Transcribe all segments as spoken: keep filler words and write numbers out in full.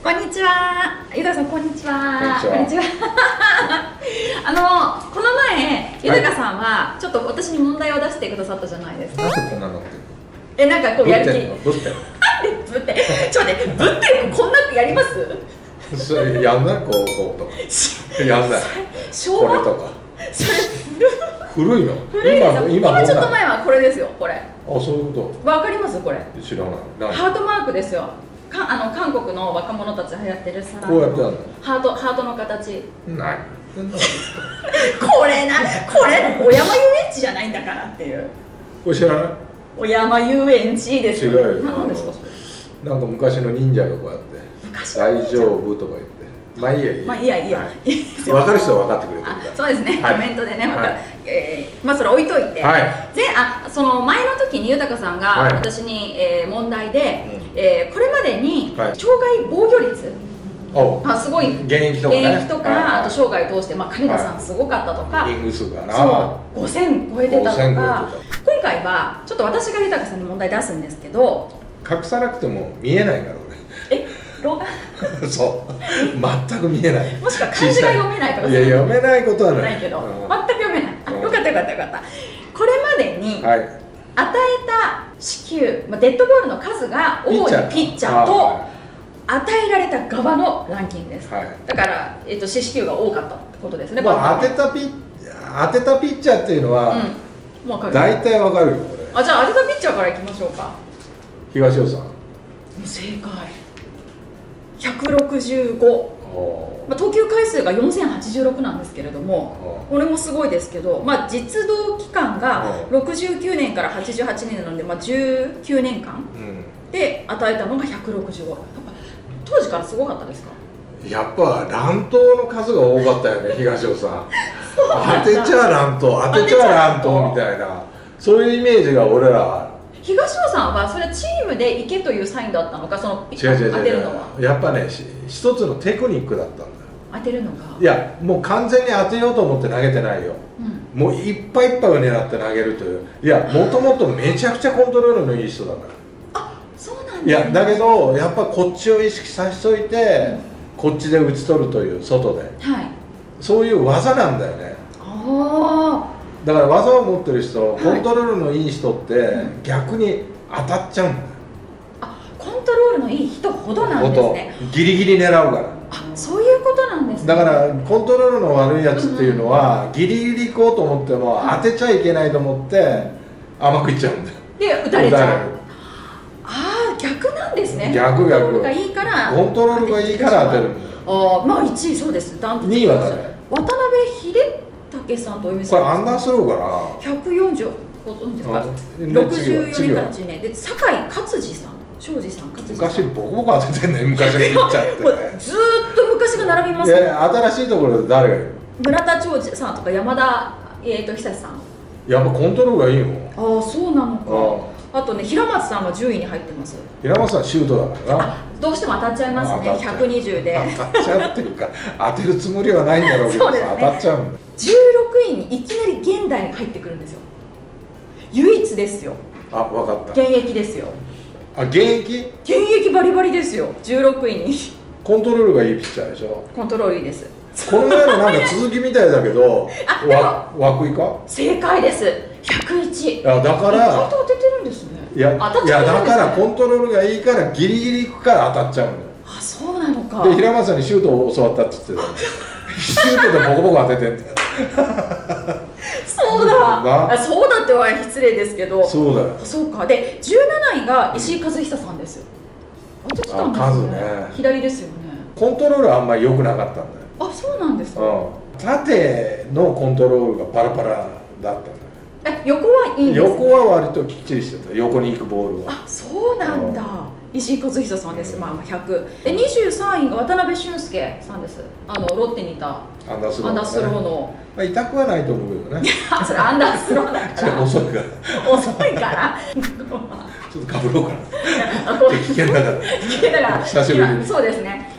こんにちは。ゆたさん、こんにちは。 こんにちは。 あの、この前、ゆたかさんは、ちょっと私に問題を出してくださったじゃないですか。 なんでこんなのってるの？ え、なんかこうやる気。 どうして？ なんでぶって、ちょっと待って、ぶってこんなのやります？ それやんない、こうこうとか。やんない。 昭和。 これとか。 それ古いの？ 古いですよ。 今今ちょっと前はこれですよ、これ。 あ、そういうこわかりますこれ？ と。知らない。 ハートマークですよ。かあの韓国の若者たち流行ってるサラこうやってあるの？ ハートハートの形。 ない。 これな、これお山遊園地じゃないんだからっていう。 これ知らない？ お山遊園地ですよ。 違うよ。 何ですかそれ？ なんか昔の忍者がこうやって昔大丈夫とか言って。まあいいやいいや。 まあいいやいいや。 分かる人は分かってくれてるから。 そうですね。 はいコメントでね、また、 はいえーまあそれ置いといて。 はい。 で、あ、その前の時に豊さんがはい私に、えー問題で、 うえーこれまでにはい障害防御率。 おうまあ、すごい現役とかね。 現役とか、 はいあと生涯通して、まあ、金田さんはいすごかったとか、 リング数がな。 そうごせん超えてたとごせん超かえて今回はちょっと私が豊さんに問題出すんですけど、 隠さなくても見えないからえ老眼俺。そう。全く見えない。 もしくは漢字が読めないとかいや読めないことはない。 ないけど、 うん全く読めない。あ、 うんよかったよかったよかった。これまでに与はい。 えた四球、まあ、デッドボールの数が多いピッチャーと与えられた側のランキングです、 はい。 だから、えっと、四死球が多かったってことですね。 まあ当てたピッ当てたピッチャーっていうのはうん、もう分かる。 大体わかるよこれ。 あ、じゃあ当てたピッチャーからいきましょうか。 東尾さん。 正解。ひゃくろくじゅうご、 おまあ、投球回数がよんせんはちじゅうろくなんですけれども、これもすごいですけど、まあ、実動期間がろくじゅうきゅうねんからはちじゅうはちねんなので、まあ、じゅうきゅうねんかんうん。 で与えたのがひゃくろくじゅうご。やっぱ当時からすごかったですか？ やっぱ乱闘の数が多かったよね東尾さん。当てちゃ乱闘当てちゃ乱闘みたいなそういうイメージが俺らは。 東尾さんはそれチームで行けというサインだったのか、その違う違う違う当てるのはやっぱねし一つのテクニックだったんだよ。 当てるのがいやもう完全に当てようと思って投げてないよ。 うん、 もういっぱいいっぱいを狙って投げるという。いやもともとめちゃくちゃコントロールのいい人だから。 あ、そうなんですいね。 やだけどやっぱこっちを意識させといて、こっちで打ち取るという外ではい。 そういう技なんだよね。 あだから技を持ってる人、 いコントロールのいい人って逆に当たっちゃうんだよ。 あ、コントロールのいい人ほどなんですね。 音ギリギリ狙うから。 あ、そういうことなんですね。 だからコントロールの悪いやつっていうのは、ギリギリ行こうと思っても当てちゃいけないと思って甘くいっちゃうんだよ。 で打たれちゃう。 打たれるああ、逆なんですね。 逆逆コントロールがいいからコントロールがいいから当てるんだよ。 ああ、まあいちいそうです。ダントツにいは誰？ 渡辺秀武さんとお嫁さん。 これアンダースローかひゃくよんじゅうご存知ですか？ あろくじゅうよねん次はからはちねんで酒井勝次さん、庄司さん、勝次さん。 昔ボコボコ当ててんね昔のピッチャーってもうずーっと昔が並びますいね。 や新しいところで誰がいる村田長司さんとか山田えーと久志さん。 やっぱコントロールがいいもん。 ああ、そうなのか。 ああとね、平松さんはじゅういに入ってます。 平松さんシュートだからな。 あ、どうしても当たっちゃいますね。 当たっちゃうひゃくにじゅうで。 当たっちゃうっていうか当てるつもりはないんだろうけどそうですね当たっちゃうんだ。 じゅうろくいにいきなり現代に入ってくるんですよ。唯一ですよ。 あ、分かっ現役ですよ。 た。あ、現役現役バリバリですよ。じゅうろくいにコントロールがいいピッチャーでしょ。 コントロールいいです。 この前のなんか続きみたいだけどあでもわ涌井か。 正解です。ひゃくいち。 いやだか意外らと当ててるんですね。 いや当たっいやちゃうんですねだからコントロールがいいからギリギリ行くから当たっちゃうんだよ。 あ、そうなのか。 で平松さんにシュートを教わったって言ってたよシュートでボコボコ当ててんだよ。 そうなだ。あ、そうだっては失礼ですけど。 そうだよ。 あ、そうか。で、じゅうなないが石井和久さんですよ。当ててたんですあよね。 数ね左ですよね。 コントロールはあんまり良くなかったんだよ。 あ、そうなんですか。 うん、縦のコントロールがパラパラだったんだよ。 え、横はいいんですね。 横は割ときっちりしてた。横に行くボールは。 あ、そうなんだ。石井和久さんです。まあひゃく。で、にじゅうさんいが渡辺俊介さんです。あのロッテにいたアンダースロー、ね、 アンダースローの。 まあ痛くはないと思うけどね。 あ、それアンダースローだかちょっとら。 遅いから。 遅いから。 ちょっとかぶろうかな。 あ、こう危険だから。 危険だから。 久しぶりに今そうですね。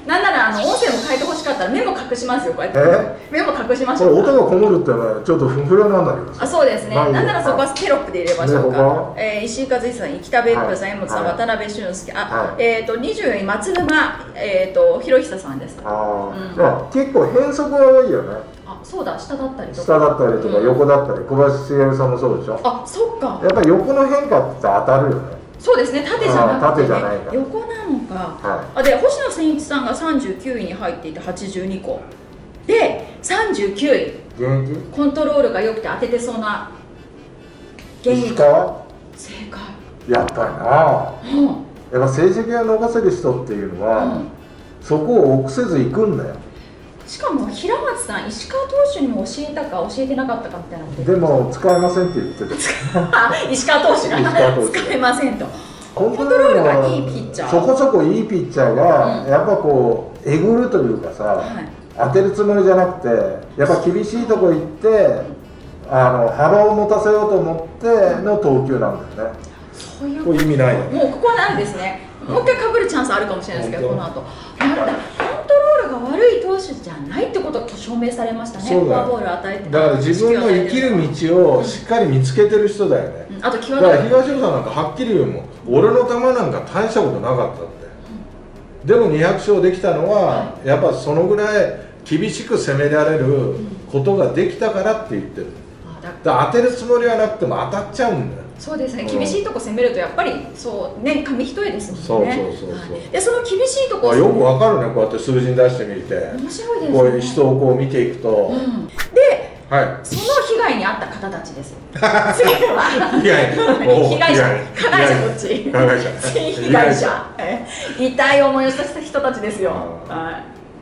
なんならあの音声も変えてほしかったらメモ隠しますよ、こうやってメモ隠しましょう。 これ音がこもるってのはちょっとふんふらなんだけどさ。 あ、そうですね。なんならそこはテロップで入れましょうか。えー、石井和久さん、北別府さん、江本さん、渡辺俊介、あ、えっとにじゅうよんい松沼えっと博久さんです。ああ、結構変則が多いよね。 あ、そうだ、下だったりとか下だったりとか横だったり、小林茂さんもそうでしょ。 あ、そっか。 やっぱり横の変化って当たるよね。 そうですね、縦じゃなくて、ね、 ない横なのか、はい、あで星野千一さんがさんじゅうきゅういに入っていてはちじゅうにこでさんじゅうきゅうい、 現役コントロールが良くて当ててそうな現役。正解。 やっぱりな、うん、やっぱ成績を残せる人っていうのは、うん、そこを臆せず行くんだよ。 しかも平松さん、石川投手にも教えたか教えてなかったかみたいなことでも使えませんって言ってた石川投手が使えませんと。コントロールがいいピッチャー、 そこそこいいピッチャーが、うん、やっぱこうえぐるというかさ、はい、当てるつもりじゃなくてやっぱ厳しいとこ行ってあの幅を持たせようと思っての投球なんだよね。 そういうこと意味ないよね。 もうここはなんですね。もう一回かぶるチャンスあるかもしれないですけど、この後なんだコントロールが悪い投手じゃないってことが証明されましたね。フォアボール与えて、 だから自分の生きる道をしっかり見つけてる人だよね。 あと際だから東尾さんなんかはっきり言うもん、俺の球なんか大したことなかったって、うん、でもにひゃく勝できたのは、はい、やっぱそのぐらい厳しく攻められることができたからって言ってる、うん、だから当てるつもりはなくても当たっちゃうんだよ。 そうですね、厳しいとこ攻めるとやっぱりそうね、紙一重ですもんね。 そうそうそうそう、はい、 でその厳しいところよくわかるね、こうやって数字に出してみて面白いですね。 こういう人をこう見ていくと、うん、 で、 はい、 その被害に遭った方たちです。次は被害被害者、加害者こっち、 加害者被害者、痛い思いをした人たちですよ。はい、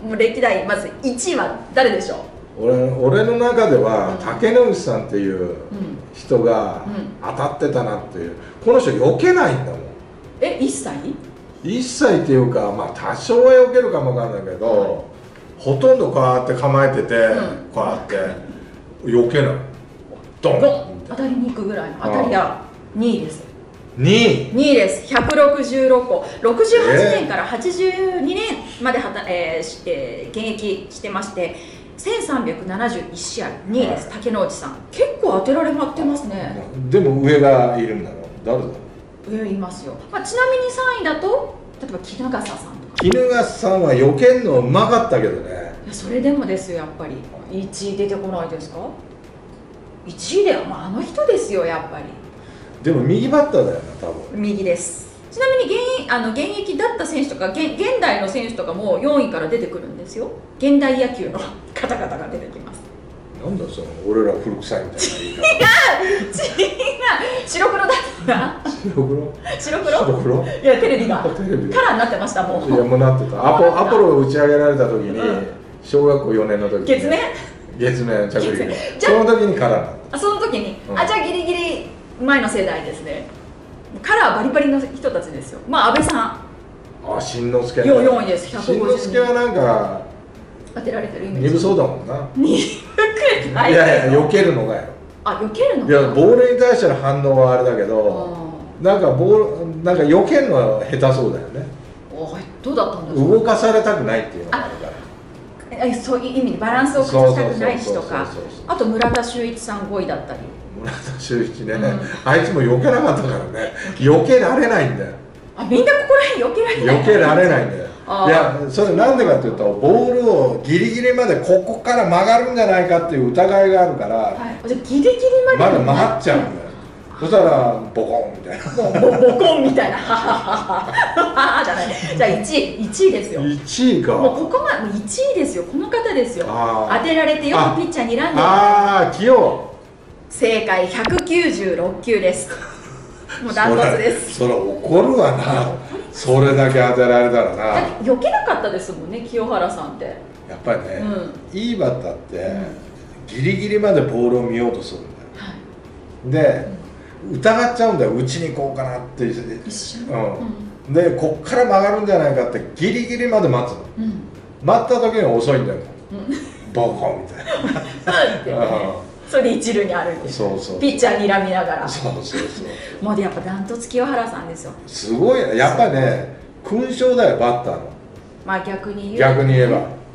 もう歴代まずいちいは誰でしょう。 俺, 俺の中では、うん、竹野内さんっていう人が当たってたなっていう、この人避けないんだもん。 え、一切一切っていうか、まあ多少は避けるかもわかんないけど、はい、ほとんどこうやって構えてて、うん、こうやって避けない、ドン当たりに行くぐらいの当たり屋にいです。 にいにいです。ひゃくろくじゅうろっこ、ろくじゅうはちねんからはちじゅうにねんまではた、えーえー、現役してまして、せんさんびゃくななじゅういちしあい、にいです。はい、竹野内さん、結構当てられまってますね。 でも上がいるんだろう、誰だろう。上いますよ。まあ、ちなみにさんいだと例えば衣笠さんとか。 衣笠さんは避けんのうまかったけどね。 いやそれでもですよ、やっぱりいちい出てこないですか。いちいでは、まあ、あの人ですよ、やっぱり。 でも右バッターだよな、多分。 右です。ちなみに現あの現役だった選手とか 現, 現代の選手とかもよんいから出てくるんですよ。現代野球の方々が出てきます。 なんだその俺ら古臭いみたいな言い方。 違う違う、白黒だったな。 白黒白黒白黒いやテレビがテレビカラーになってましたもん。 いやもうなってた。アポアポロを打ち上げられた時に、うん、小学校よねんの時に月面月面着陸がその時にカラーになった。 あ、その時に、うん、あ、じゃあギリギリ前の世代ですね。カラーバリバリの人たちですよ。まあ安倍さん、 あ、新之助よんいです。 新之助はなんか当てられてるイメージ。 鈍そうだもんな。 鈍くない。 いやいや、避けるのがよ。 あ、避けるの。 いや、ボールに対しての反応はあれだけど、なんかボールなんか避けるのは下手そうだよね。 お、どうだったんですか。 動かされたくないっていうのがあるから。 そういう意味でバランスを崩したくないしとか、あと村田修一さんごいだったり。 村田修一ね、うん、あいつも避けなかったからね、避けられないんだよ。 あ、みんなここら辺避けられない。 避けられないんだよ。いや、それなんでかっていうと、ボールをギリギリまでここから曲がるんじゃないかっていう疑いがあるから、はい、 じゃあギリギリまでまだ曲がっちゃうんだよ。そしたらボコンみたいな。 ボボコンみたいな。じゃない。じゃあいちい、いちいですよ。 いちいか。 もうここまでいちいですよ。この方ですよ。当てられてよくピッチャーに選んでる。 ああ、器用。 正解ひゃくきゅうじゅうろっきゅうです。もうダントツです。 それ怒るわな。それだけ当てられたらな。 避けなかったですもんね、清原さんって。 やっぱりね、うん、いいバッターって、うん、ギリギリまでボールを見ようとするんだよ。はい、で、うん、疑っちゃうんだよ。打ちに行こうかなって一瞬、 うん、でこっから曲がるんじゃないかってギリギリまで待つの、うん、待った時に遅いんだよ、うん、ボコンみたいな。 それで一塁にあるんです。 そうそう、 ピッチャーに睨みながら。 そうそうそう。 もうでやっぱダントツ清原さんですよ。 すごい、やっぱりね、勲章だよ、バッターの。 まあ逆に言う、 逆に言えば。 うん、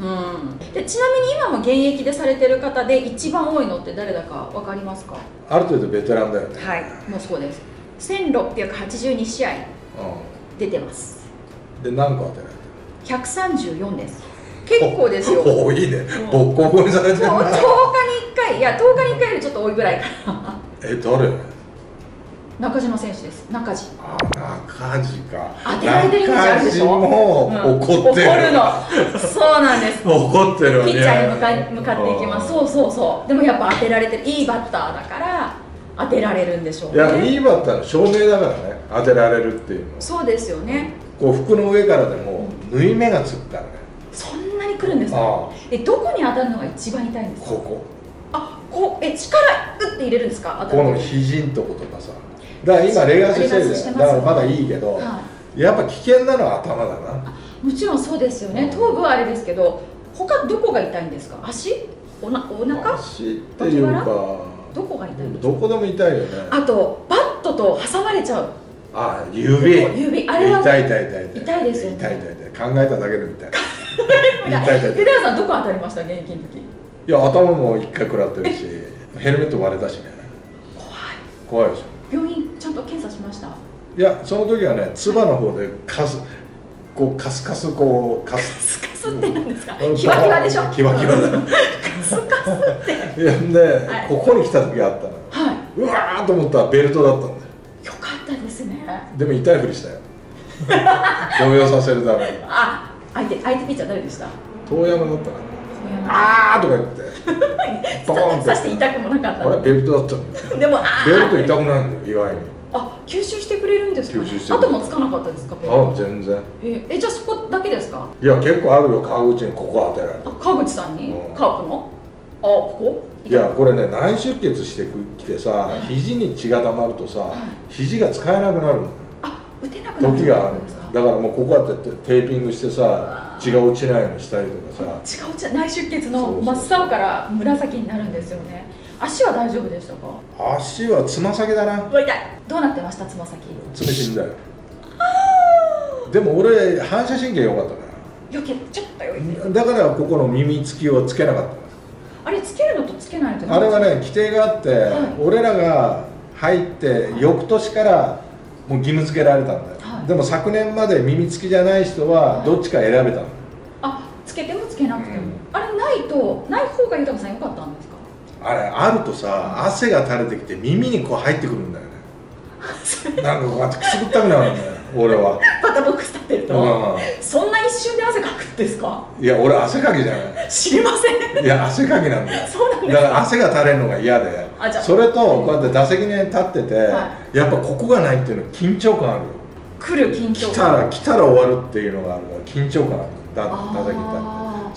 でちなみに今も現役でされてる方で一番多いのって誰だか分かりますか？ ある程度ベテランだよね。 はい、もうそうです。せんろっぴゃくはちじゅうに試合出てます。 うん、で何個当てられてる？ ひゃくさんじゅうよんです。結構ですよ。 多いね。ボッコボコにされてるな。 とおかにいっかい、いやとおかにいっかいよりちょっと多いぐらいかな。 え、誰？ 中島選手です。中地。 あ、中地か。 当てられてるイメージあるでしょ。 中地も怒ってる。 怒るの。そうなんです。 怒ってるわね。 ピッチャーに向か向かっていきます。そうそうそう。でもやっぱ当てられてる、いいバッターだから当てられるんでしょうね。 いや、いいバッターの証明だからね。当てられるっていうの。 そうですよね。 こう服の上からでも縫い目がつくからね。 そんなに来るんですか？え、どこに当たるのが一番痛いんですか？ ここ。 あ、こう、え、力打って入れるんですか？ この肘んとことかさ。だから今レガースしてるじゃん。だからまだいいけど、はい、やっぱ危険なのは頭だな。 もちろんそうですよね。頭部はあれですけど、他どこが痛いんですか？足？おな、お腹？ 足っていうか、 どこが痛いんですか？ どこでも痛いよね。 あとバットと挟まれちゃう。 あ、指。 指、あれは痛い痛い痛い痛い。 痛いですよね。 痛い痛い痛い。考えただけでみたい。 痛い痛い。ペダさんどこ当たりました？現役の時。 いや、頭も一回食らってるし、ヘルメット割れたしね。怖い。怖いでしょ。 病院ちゃんと検査しました？ いや、その時はね、つばの方でカス、こうカスカスこうカスカスってなんですか？キワキワでしょ？ キワキワだ。 カスカスって。 いや、で、ここに来た時があったの。 はい。 うわーと思ったらベルトだったんだよ。 よかったですね。 でも痛いふりしたよ。動揺させるために。 あ、相手相手ピッチャー誰でした？ 遠山だったから。あーとか言ってボーンって刺して痛くもなかった。 あれベルトだったんだよ。 でもベルト痛くないんだよ、意外に。 あ、吸収してくれるんですか？ 吸収してる。 後もつかなかったですか？ あ、全然。 え、え、じゃあそこだけですか？ いや、結構あるよ。川口にここ当てられた。 川口さんに？カープの？あ、ここ？ いや、これね、内出血してきてさ、肘に血が溜まるとさ、肘が使えなくなるの。 あ、打てなくなる。 時があるんですか？だからもうここやってテーピングしてさ、血が落ちないようにしたりとかさ。 血が落ちない、内出血の真っ青から紫になるんですよね。足は大丈夫でしたか？ 足はつま先だな。 うわ、痛い。どうなってました？つま先。 爪死んだよ。でも俺反射神経良かったから。 余計ちょっとよい。 だからここの耳つきをつけなかった。 あれつけるのとつけないのと。 あれはね、規定があって、はい、俺らが入って翌年からもう義務付けられたんだよ。はい、でも昨年まで耳つきじゃない人はどっちか選べたの。はい、 あ、つけてもつけなくても。うん、あれないとない方が豊さん良かったんですか？ あれあるとさ、汗が垂れてきて耳にこう入ってくるんだよね。なんかこうやってくすぐったくなるんだよ、俺は。 バッターボックス立ってると、うん、そんな一瞬で汗かくんですか？いや、俺汗かきじゃない。 知りません。 いや、汗かきなんだよ。 そうなんですか？ だから汗が垂れるのが嫌で、それとこうやって打席に立ってて、はい、やっぱここがないっていうのは緊張感あるよ。 来る緊張感。 来たら来たら終わるっていうのがあるから緊張感ある。だ打席に立って、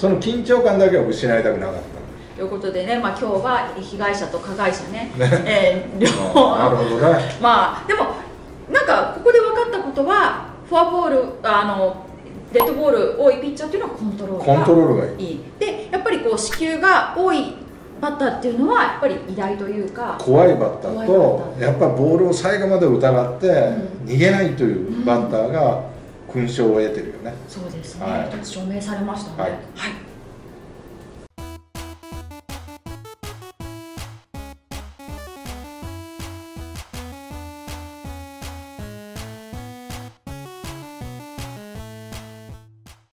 その緊張感だけは失いたくなかった。 ということでね、まあ、今日は被害者と加害者ね、 ねえー、両方なるほどね。 まあでもなんかここで分かったことは、フォアボール、あのデッドボール多いピッチャーっていうのはコントロールがいい。 コントロールがいい。 で、やっぱりこう四球が多いバッターっていうのはやっぱり偉大というか、 怖いバッターとやっぱボールを最後まで疑って逃げないというバッターが勲章を得てるよね。 うんうん、そうですね。一、はい、つ証明されましたね。はい、はい